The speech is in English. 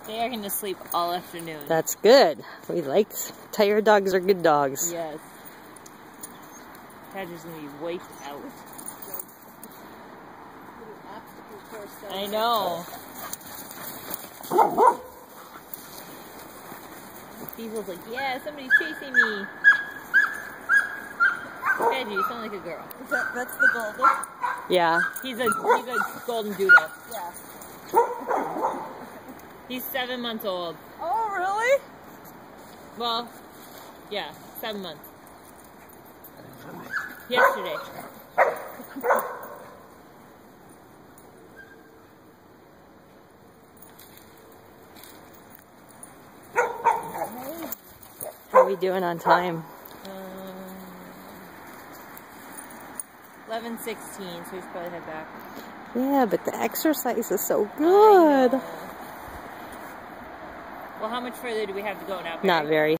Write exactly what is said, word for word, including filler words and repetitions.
They are going to sleep all afternoon. That's good. We like tired dogs are good dogs. Yes. Badger's going to be wiped out. I know. Diesel's like, yeah, somebody's chasing me. Badger, you sound like a girl. Is that, that's the golden? Yeah. He's a, he's a golden doodle. Yeah. He's seven months old. Oh, really? Well, yeah, seven months. Yesterday. How are we doing on time? Um, eleven sixteen, so we should probably head back. Yeah, but the exercise is so good. Well, how much further do we have to go now? Not very.